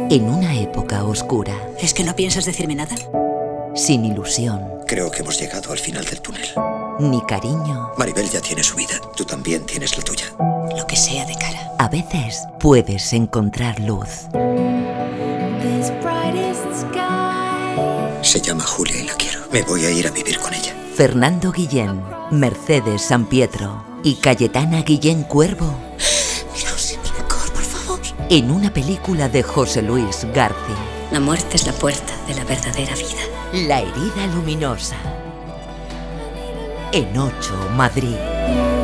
En una época oscura. ¿Es que no piensas decirme nada? Sin ilusión. Creo que hemos llegado al final del túnel. Ni cariño. Maribel ya tiene su vida. Tú también tienes la tuya. Lo que sea de cara. A veces puedes encontrar luz. Se llama Julia y la quiero. Me voy a ir a vivir con ella. Fernando Guillén, Mercedes Sampietro y Cayetana Guillén Cuervo. Miraos siempre mejor, por favor. En una película de José Luis García. La muerte es la puerta de la verdadera vida. La herida luminosa. En 8, Madrid.